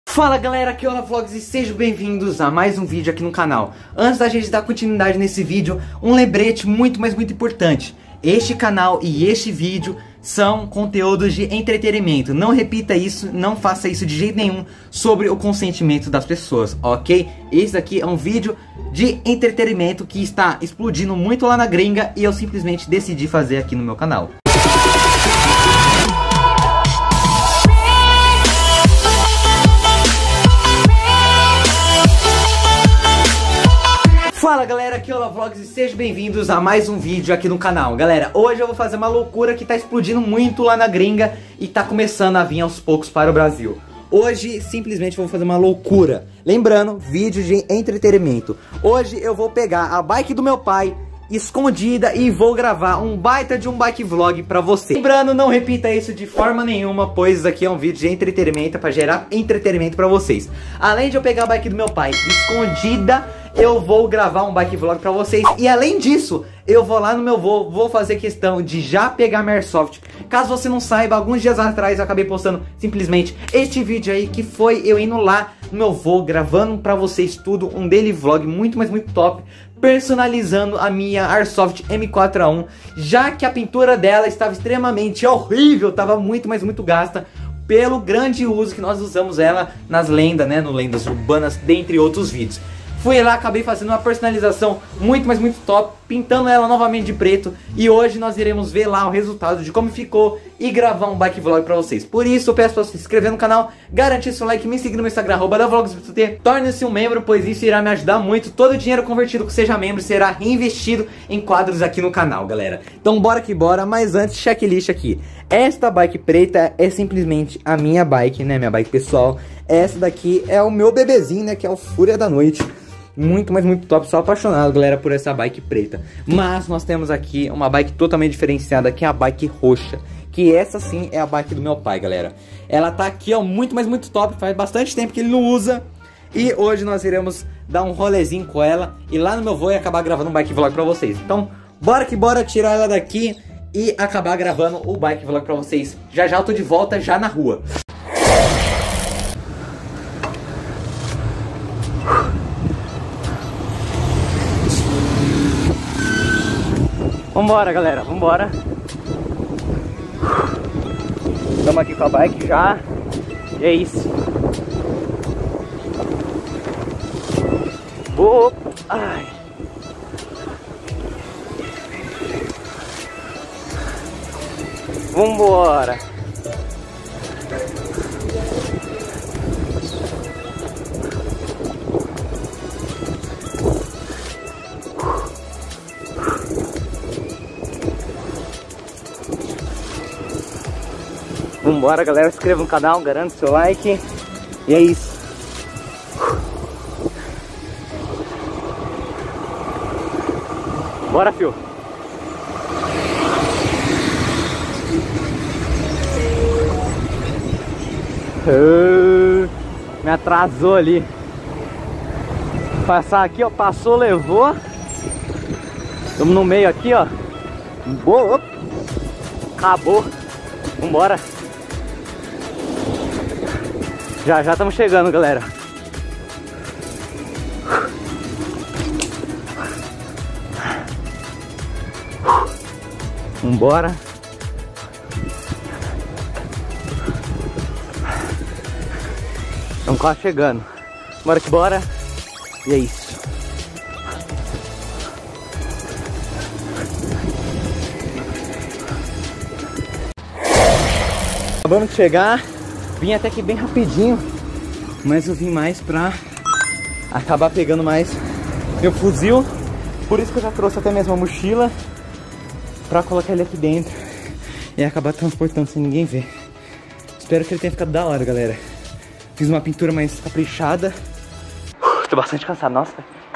Fala galera, aqui é o Olá Vlogs e sejam bem-vindos a mais um vídeo aqui no canal. Antes da gente dar continuidade nesse vídeo, um lembrete muito importante. Este canal e este vídeo são conteúdos de entretenimento. Não repita isso, não faça isso de jeito nenhum sobre o consentimento das pessoas, ok? Esse aqui é um vídeo de entretenimento que está explodindo muito lá na gringa e eu simplesmente decidi fazer aqui no meu canal. Fala galera, aqui é o Olá Vlogs e sejam bem-vindos a mais um vídeo aqui no canal. Galera, hoje eu vou fazer uma loucura que tá explodindo muito lá na gringa e tá começando a vir aos poucos para o Brasil. Hoje simplesmente vou fazer uma loucura. Lembrando, vídeo de entretenimento. Hoje eu vou pegar a bike do meu pai escondida e vou gravar um baita de um bike vlog pra você. Lembrando, não repita isso de forma nenhuma, pois isso aqui é um vídeo de entretenimento pra gerar entretenimento pra vocês. Além de eu pegar a bike do meu pai escondida, eu vou gravar um bike vlog pra vocês. E além disso, eu vou lá no meu voo fazer questão de já pegar minha Airsoft. Caso você não saiba, alguns dias atrás eu acabei postando simplesmente este vídeo aí, que foi eu indo lá no meu voo, gravando pra vocês tudo, um daily vlog muito top, personalizando a minha Airsoft M4A1, já que a pintura dela estava extremamente horrível, estava muito gasta, pelo grande uso que nós usamos ela nas lendas, né, no Lendas Urbanas, dentre outros vídeos. Fui lá, acabei fazendo uma personalização muito top, pintando ela novamente de preto. E hoje nós iremos ver lá o resultado de como ficou e gravar um bike vlog pra vocês. Por isso eu peço pra você se inscrever no canal, garantir seu like, me seguir no meu Instagram, @vlogs.pt. Torne-se um membro, pois isso irá me ajudar muito. Todo o dinheiro convertido que seja membro será reinvestido em quadros aqui no canal, galera. Então bora que bora, mas antes, checklist aqui. Esta bike preta é simplesmente a minha bike, né, minha bike pessoal. Essa daqui é o meu bebezinho, né, que é o Fúria da Noite. Muito top, sou apaixonado, galera, por essa bike preta. Mas nós temos aqui uma bike totalmente diferenciada, que é a bike roxa, que essa sim é a bike do meu pai, galera. Ela tá aqui, ó, muito top, faz bastante tempo que ele não usa. E hoje nós iremos dar um rolezinho com ela e lá no meu voo acabar gravando um bike vlog pra vocês. Então, bora que bora tirar ela daqui e acabar gravando o bike vlog pra vocês. Já eu tô de volta, já na rua. Vambora, galera, vambora. Estamos aqui com a bike já. E é isso. Opa. Ai. Vambora. Vambora, galera, se inscreva no canal, garante seu like. E é isso. Bora, fio. Me atrasou ali. Passar aqui, ó, passou, levou. Estamos no meio aqui, ó. Boa. Acabou. Vambora. Já estamos chegando, galera. Vambora. Estamos quase chegando. Bora que bora. E é isso. Acabamos de chegar. Vim até que bem rapidinho, mas eu vim mais pra acabar pegando mais meu fuzil. Por isso que eu já trouxe até mesmo a mochila pra colocar ele aqui dentro e acabar transportando sem ninguém ver. Espero que ele tenha ficado da hora, galera. Fiz uma pintura mais caprichada. Tô bastante cansado, nossa.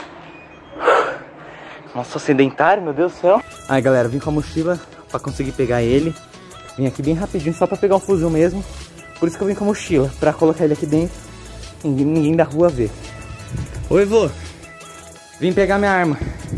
Nossa, sou sedentário, meu Deus do céu. Aí, galera, vim com a mochila pra conseguir pegar ele. Vim aqui bem rapidinho, só pra pegar o fuzil mesmo. Por isso que eu vim com a mochila, pra colocar ele aqui dentro e ninguém da rua ver. Oi, vô. Vim pegar minha arma.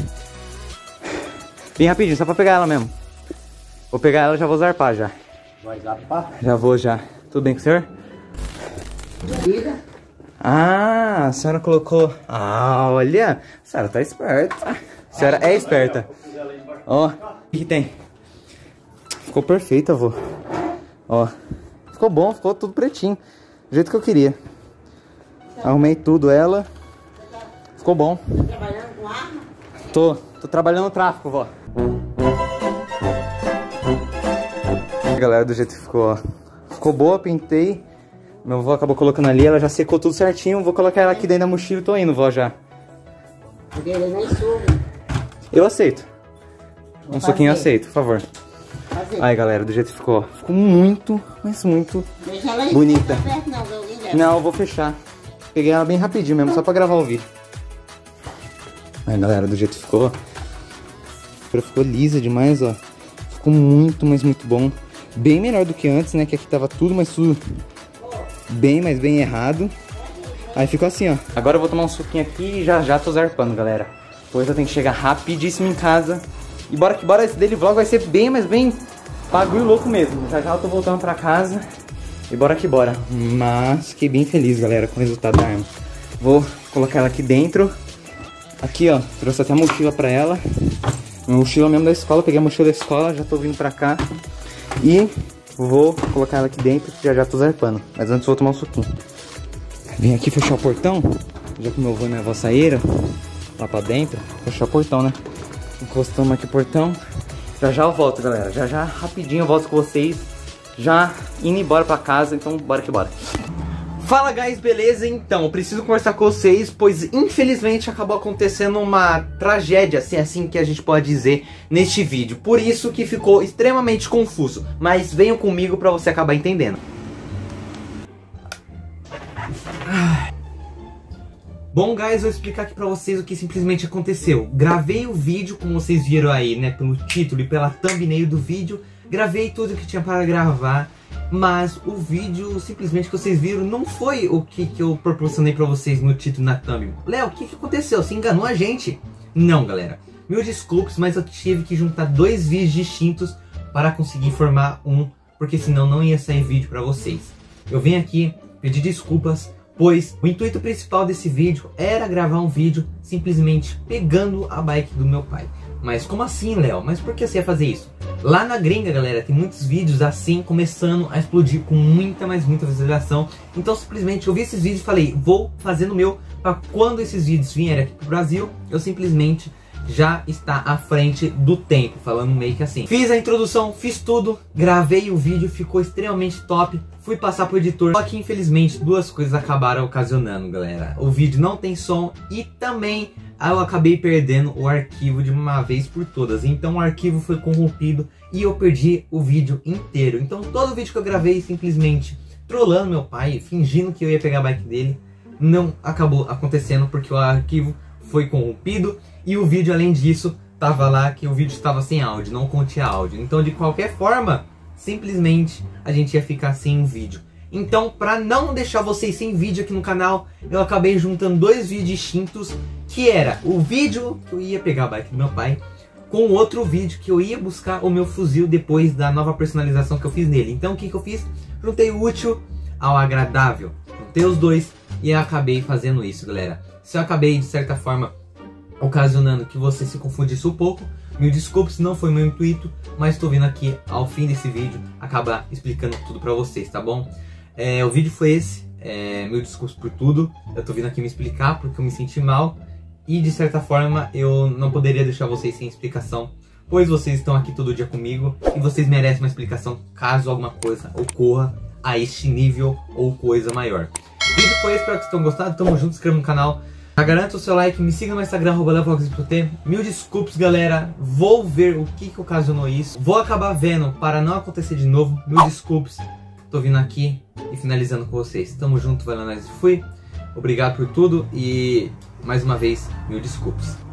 Vim rapidinho, só pra pegar ela mesmo. Vou pegar ela e já vou zarpar já. Vai zarpar? Já vou já. Tudo bem com o senhor? Vida. Ah, a senhora colocou... Ah, olha, a senhora tá esperta. A senhora é esperta. Ó, o que tem? Ficou perfeito, avô. Ó, ficou bom, ficou tudo pretinho. Do jeito que eu queria. Arrumei tudo, ela. Ficou bom. Tá trabalhando com arma? Tô trabalhando no tráfico, vó. Galera, do jeito que ficou, ó. Ficou boa, pintei. Meu avô acabou colocando ali, ela já secou tudo certinho. Vou colocar ela aqui dentro da mochila e tô indo, vó, já. Porque ele nem suga. Eu aceito. Um suquinho eu fazer. aceito, por favor. Fazer. Aí, galera, do jeito que ficou, ó. Ficou muito, mas muito Deixa ela aí, bonita. não tá perto não, que alguém leva. Não, eu vou fechar. Peguei ela bem rapidinho mesmo, só pra gravar o vídeo. Aí, galera, do jeito que ficou, ó. Ficou lisa demais, ó. Ficou muito, mas muito bom. Bem melhor do que antes, né? Que aqui tava tudo, mas tudo bem, mas bem errado. Aí ficou assim, ó. Agora eu vou tomar um suquinho aqui e já tô zarpando, galera. Depois eu tenho que chegar rapidíssimo em casa. E bora que bora, esse daily vlog vai ser bem, mas bem bagulho louco mesmo. Já eu tô voltando pra casa. E bora que bora. Mas fiquei bem feliz, galera, com o resultado da arma. Vou colocar ela aqui dentro. Aqui, ó, trouxe até a mochila pra ela. Minha mochila mesmo da escola, peguei a mochila da escola, já tô vindo pra cá. E vou colocar ela aqui dentro, já tô zarpando. Mas antes vou tomar um suquinho. Vim aqui fechar o portão, já que meu avô e minha avó saíram lá pra dentro. Fechar o portão, né? Encostamos aqui o portão. Já eu volto, galera. Já rapidinho eu volto com vocês. Já indo embora pra casa, então bora que bora. Fala, guys, beleza? Então, eu preciso conversar com vocês, pois infelizmente acabou acontecendo uma tragédia, se é assim que a gente pode dizer, neste vídeo. Por isso que ficou extremamente confuso, mas venham comigo pra você acabar entendendo. Bom, guys, vou explicar aqui pra vocês o que simplesmente aconteceu. Gravei o vídeo, como vocês viram aí, né, pelo título e pela thumbnail do vídeo. Gravei tudo que tinha para gravar. Mas o vídeo, simplesmente, que vocês viram, não foi o que eu proporcionei pra vocês no título e na thumb. Léo, o que aconteceu? Você enganou a gente? Não, galera. Mil desculpas, mas eu tive que juntar dois vídeos distintos para conseguir formar um, porque senão não ia sair vídeo pra vocês. Eu vim aqui pedir desculpas, pois o intuito principal desse vídeo era gravar um vídeo simplesmente pegando a bike do meu pai. Mas como assim, Léo? Mas por que você ia fazer isso? Lá na gringa, galera, tem muitos vídeos assim, começando a explodir com muita, mas muita visualização. Então, simplesmente, eu vi esses vídeos e falei, vou fazer no meu, para quando esses vídeos vierem aqui pro Brasil, eu simplesmente já está à frente do tempo, falando meio que assim. Fiz a introdução, fiz tudo, gravei o vídeo, ficou extremamente top. Fui passar pro editor, só que infelizmente duas coisas acabaram ocasionando, galera. O vídeo não tem som e também eu acabei perdendo o arquivo de uma vez por todas. Então o arquivo foi corrompido e eu perdi o vídeo inteiro. Então todo o vídeo que eu gravei simplesmente trollando meu pai, fingindo que eu ia pegar a bike dele, não acabou acontecendo porque o arquivo foi corrompido. E o vídeo, além disso, tava lá que o vídeo estava sem áudio, não continha áudio. Então de qualquer forma, simplesmente a gente ia ficar sem um vídeo. Então, para não deixar vocês sem vídeo aqui no canal, eu acabei juntando dois vídeos distintos, que era o vídeo que eu ia pegar a bike do meu pai, com outro vídeo que eu ia buscar o meu fuzil depois da nova personalização que eu fiz nele. Então o que eu fiz? Juntei o útil ao agradável. Juntei os dois e eu acabei fazendo isso, galera. Se eu acabei, de certa forma, ocasionando que você se confundisse um pouco, mil desculpas, não foi meu intuito, mas estou vindo aqui ao fim desse vídeo acabar explicando tudo pra vocês, tá bom? O vídeo foi esse, mil desculpas por tudo, eu tô vindo aqui me explicar porque eu me senti mal e de certa forma eu não poderia deixar vocês sem explicação, pois vocês estão aqui todo dia comigo e vocês merecem uma explicação caso alguma coisa ocorra a este nível ou coisa maior. O vídeo foi esse, espero que vocês tenham gostado, tamo junto, se inscreva no canal. Já garanta o seu like, me siga no Instagram, @LeoVlogsYT. Mil desculpas, galera. Vou ver o que ocasionou isso. Vou acabar vendo para não acontecer de novo. Mil desculpas. Tô vindo aqui e finalizando com vocês. Tamo junto, valeu, nós fui. Obrigado por tudo e mais uma vez, mil desculpas.